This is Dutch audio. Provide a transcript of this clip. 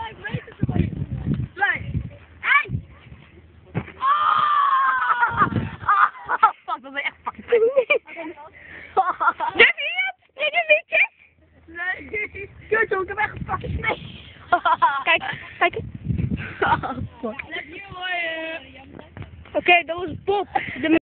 ik weet het wel. Blijf. Hey! Oh! Fuck, dat ben echt fucking Durf je het? Nee, doe liedjes? Nee. Kut, ik heb echt fucking nee. Kijk, kijk. Fuck. Oké, dat was Bob.